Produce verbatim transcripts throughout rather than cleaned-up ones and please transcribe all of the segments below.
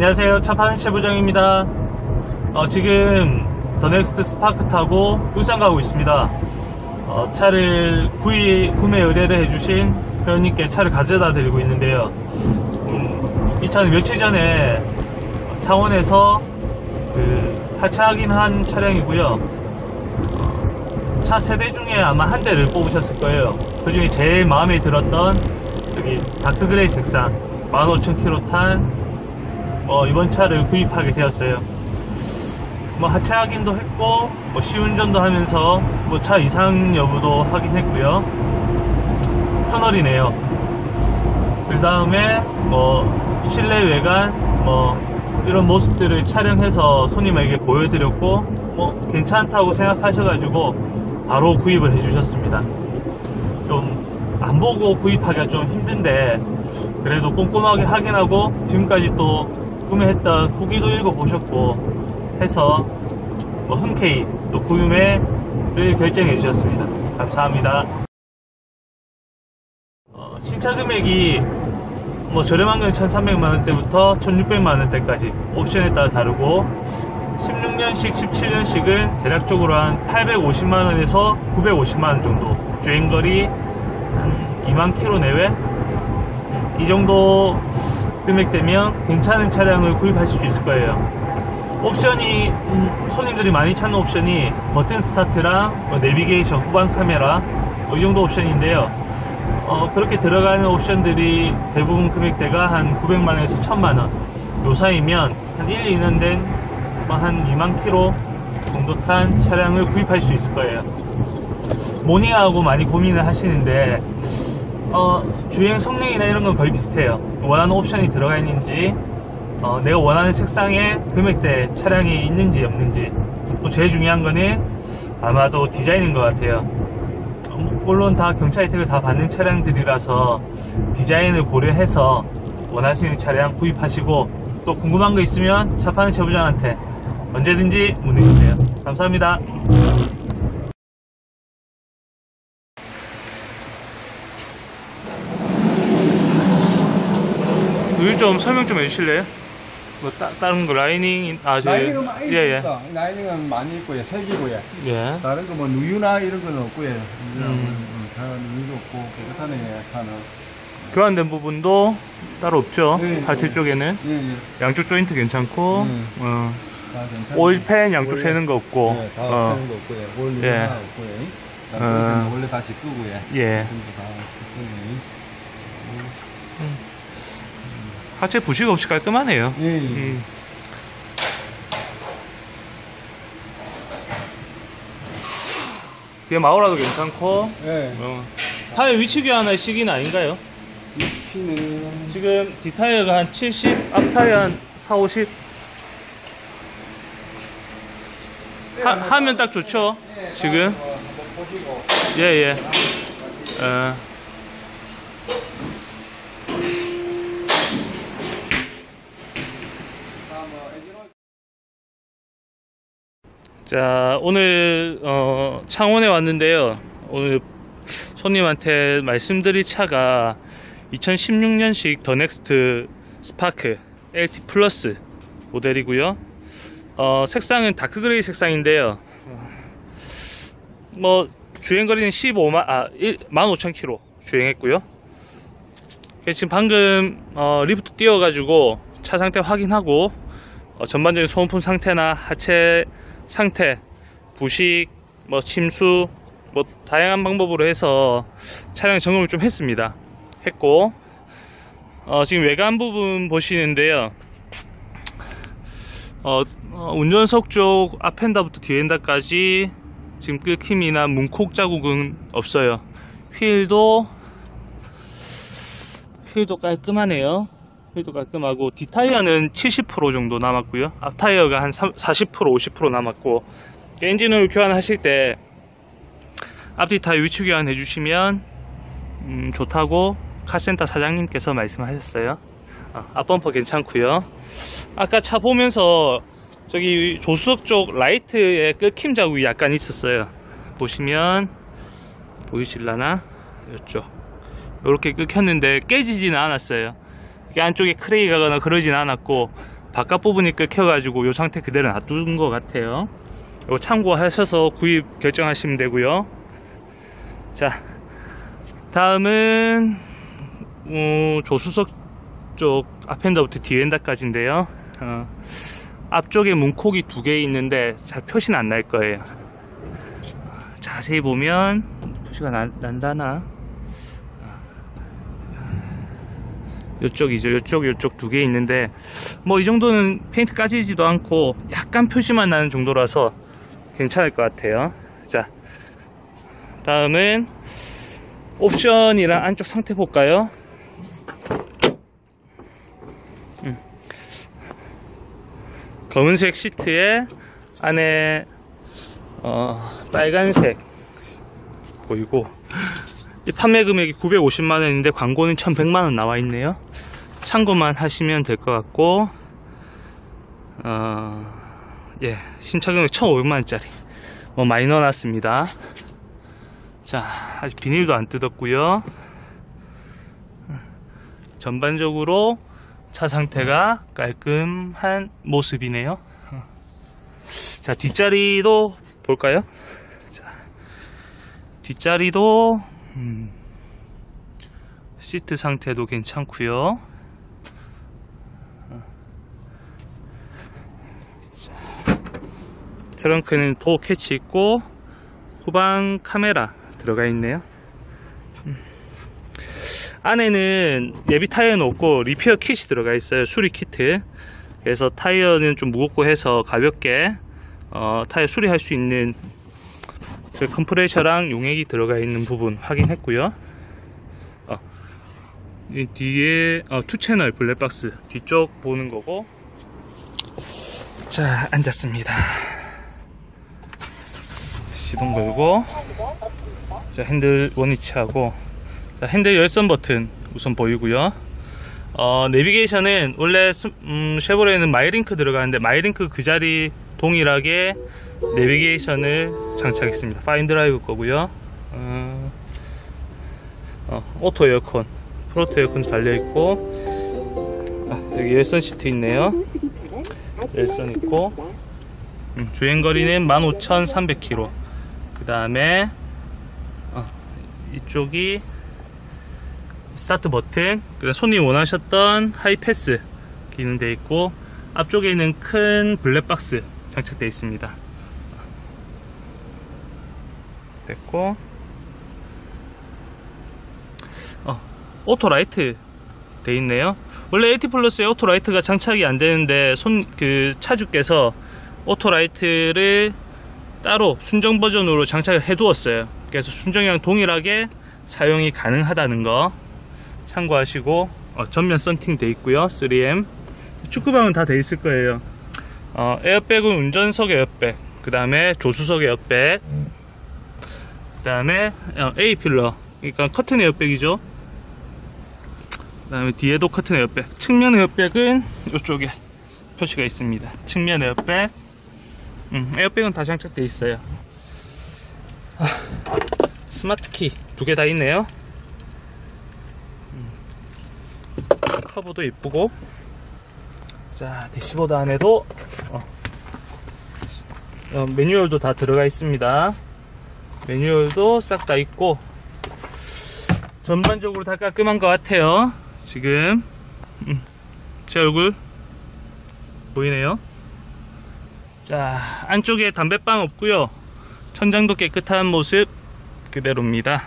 안녕하세요, 차 파는 최부정입니다. 어, 지금 더 넥스트 스파크 타고 울산 가고 있습니다. 어, 차를 구입, 구매 의뢰를 해주신 회원님께 차를 가져다 드리고 있는데요. 음, 이 차는 며칠 전에 창원에서 그 하차 확인한 차량이고요. 어, 차 세대 중에 아마 한 대를 뽑으셨을 거예요. 그 중에 제일 마음에 들었던 여기 다크 그레이 색상 만 오천 킬로미터 탄 어, 이번 차를 구입하게 되었어요. 뭐 하차 확인도 했고 뭐 시운전도 하면서 뭐 차 이상 여부도 확인했고요. 터널이네요. 그 다음에 뭐 실내 외관 뭐 이런 모습들을 촬영해서 손님에게 보여드렸고 뭐 괜찮다고 생각하셔가지고 바로 구입을 해주셨습니다. 좀 안 보고 구입하기가 좀 힘든데 그래도 꼼꼼하게 확인하고 지금까지 또 구매했던 후기도 읽어보셨고 해서 뭐 흔쾌히 또 구매를 결정해 주셨습니다. 감사합니다. 어, 신차 금액이 뭐 저렴한 건 천삼백만 원대부터 천육백만 원대까지 옵션에 따라 다르고 십육 년식, 십칠 년식은 대략적으로 한 팔백오십만 원에서 구백오십만 원 정도, 주행거리 한 이만 킬로미터 내외 이 정도 금액대면 괜찮은 차량을 구입하실 수 있을 거예요. 옵션이 음, 손님들이 많이 찾는 옵션이 버튼 스타트랑 뭐 내비게이션, 후방 카메라 뭐 이 정도 옵션인데요. 어, 그렇게 들어가는 옵션들이 대부분 금액대가 한 구백만 원에서 천만 원 요 사이면 한 일, 이 년 된 한 이만 킬로미터 정도 탄 차량을 구입할 수 있을 거예요. 모닝하고 많이 고민을 하시는데 어, 주행 성능이나 이런 건 거의 비슷해요. 원하는 옵션이 들어가 있는지 어, 내가 원하는 색상의 금액대 차량이 있는지 없는지, 또 제일 중요한 거는 아마도 디자인인 것 같아요. 물론 다 경차 혜택을 다 받는 차량들이라서 디자인을 고려해서 원하시는 차량 구입하시고, 또 궁금한 거 있으면 차 파는 최부장한테 언제든지 문의주세요. 감사합니다. 여기 좀 설명 좀 해주실래요? 뭐 따, 다른 거 라이닝 아 저 라이닝은 많이 예, 예. 있어. 라이닝은 많이 있고요. 색이고요. 예. 다른 거 뭐 누유나 이런 건 없고요. 음. 음. 차 누유도 없고 깨끗하네 차는. 교환된 부분도 따로 없죠. 네, 하체 네. 쪽에는 예, 예. 양쪽 조인트 괜찮고 네. 어, 다 괜찮아요. 오일팬 양쪽 원래- 새는 거 없고 네, 다 어, 새는 거 없고요. 원래 예. 하나 없고요. 어. 어. 원래 다시 끄고요. 예. 전부 다 끄고요. 하체 부식 없이 깔끔하네요. 예, 예. 음. 뒤에 마우라도 괜찮고 예. 어. 타이어 위치 교환할 시기는 아닌가요? 위치는 지금 뒷타이어가 한 칠십, 앞타이어 한 사, 오십 하, 하면 딱 좋죠. 예, 지금 어, 한번 보시고. 예예. 어. 자, 오늘 어, 창원에 왔는데요. 오늘 손님한테 말씀드릴 차가 이천십육 년식 더 넥스트 스파크 엘티 플러스 모델이고요. 어, 색상은 다크 그레이 색상인데요. 뭐 주행거리는 십오만 아 만 오천 킬로미터 주행했고요. 지금 방금 어, 리프트 띄워가지고 차 상태 확인하고 어, 전반적인 소모품 상태나 하체 상태, 부식, 뭐 침수, 뭐 다양한 방법으로 해서 차량 점검을 좀 했습니다. 했고 어, 지금 외관 부분 보시는데요. 어, 어, 운전석 쪽 앞엔다부터 뒤엔다까지 지금 끓힘이나 문콕 자국은 없어요. 휠도 휠도 깔끔하네요. 휠도 깔끔하고 뒷타이어는 칠십 퍼센트 정도 남았고요. 앞타이어가 한 사십 퍼센트, 오십 퍼센트 남았고, 엔진오일 교환하실 때 앞뒤 타이어 위치 교환 해주시면 음, 좋다고 카센터 사장님께서 말씀하셨어요. 어, 앞범퍼 괜찮고요. 아까 차 보면서 저기 조수석 쪽 라이트에 끓김 자국이 약간 있었어요. 보시면 보이실라나? 이쪽 이렇게 끓였는데 깨지지는 않았어요. 이게 안쪽에 크레이 가거나 그러진 않았고 바깥 부분이 끓여가지고 이 상태 그대로 놔둔 것 같아요. 이거 참고하셔서 구입 결정하시면 되고요. 자, 다음은 어, 조수석 쪽 앞엔더부터 뒤엔더까지인데요. 어, 앞쪽에 문콕이 두 개 있는데 잘 표시는 안 날 거예요. 자세히 보면 표시가 나, 난다나? 이쪽이죠. 이쪽, 이쪽 두 개 있는데 뭐 이 정도는 페인트 까지지도 않고 약간 표시만 나는 정도라서 괜찮을 것 같아요. 자, 다음은 옵션이랑 안쪽 상태 볼까요? 음. 검은색 시트에 안에 어, 빨간색 보이고, 이 판매 금액이 구백오십만 원인데 광고는 천백만 원 나와 있네요. 참고만 하시면 될 것 같고, 어, 예, 신차 금액 천오백만 원짜리 뭐 많이 넣어놨습니다. 자, 아직 비닐도 안 뜯었고요. 전반적으로 차 상태가 깔끔한 모습이네요. 자, 뒷자리도 볼까요? 자, 뒷자리도 음, 시트 상태도 괜찮고요. 자, 트렁크는 도어 캐치 있고 후방 카메라 들어가 있네요. 음. 안에는 예비 타이어는 없고 리페어 킷이 들어가 있어요. 수리 키트. 그래서 타이어는 좀 무겁고 해서 가볍게 어, 타이어 수리할 수 있는 그 컴프레셔랑 용액이 들어가 있는 부분 확인했고요. 어, 이 뒤에 어, 투 채널 블랙박스 뒤쪽 보는 거고. 자, 앉았습니다. 시동 걸고, 자, 핸들 원위치하고, 자, 핸들 열선 버튼 우선 보이고요. 어, 내비게이션은 원래 스, 음, 쉐보레는 마이링크 들어가는데 마이링크 그 자리 동일하게 내비게이션을 장착했습니다. 파인드라이브 거고요. 어, 어, 오토 에어컨, 프로토 에어컨 달려있고, 아, 여기 열선 시트 있네요. 열선 있고, 음, 주행거리는 만 오천삼백 킬로미터. 그 다음에 어, 이쪽이 스타트 버튼, 그다음 손님 원하셨던 하이패스 기능 되어 있고, 앞쪽에는 큰 블랙박스 장착되어 있습니다. 됐고, 어, 오토라이트 되어 있네요. 원래 에이티 플러스에 오토라이트가 장착이 안 되는데 손 그 차주께서 오토라이트를 따로 순정 버전으로 장착을 해 두었어요. 그래서 순정이랑 동일하게 사용이 가능하다는 거 참고하시고, 어, 전면 썬팅 돼 있고요. 쓰리엠 축구방은 다 돼 있을 거예요. 어, 에어백은 운전석 에어백, 그 다음에 조수석 에어백, 그 다음에 어, A 필러, 그러니까 커튼 에어백이죠. 그 다음에 뒤에도 커튼 에어백. 측면 에어백은 이쪽에 표시가 있습니다. 측면 에어백. 음, 에어백은 다 장착되어 있어요. 아, 스마트 키 두 개 다 있네요. 음, 커브도 이쁘고. 자, 대시보드 안에도 어, 어, 매뉴얼도 다 들어가 있습니다. 매뉴얼도 싹 다 있고, 전반적으로 다 깔끔한 것 같아요. 지금 음, 제 얼굴 보이네요. 자, 안쪽에 담배빵 없고요. 천장도 깨끗한 모습 그대로입니다.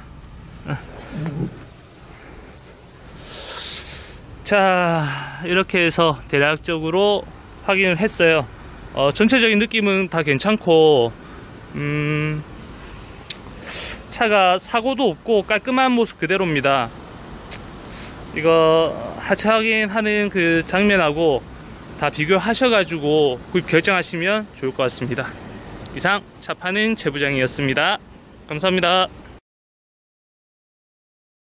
자, 이렇게 해서 대략적으로 확인을 했어요. 어, 전체적인 느낌은 다 괜찮고, 음, 차가 사고도 없고 깔끔한 모습 그대로입니다. 이거 하차 확인하는 그 장면하고 다 비교하셔가지고 구입 결정하시면 좋을 것 같습니다. 이상 차 파는 제부장이었습니다. 감사합니다.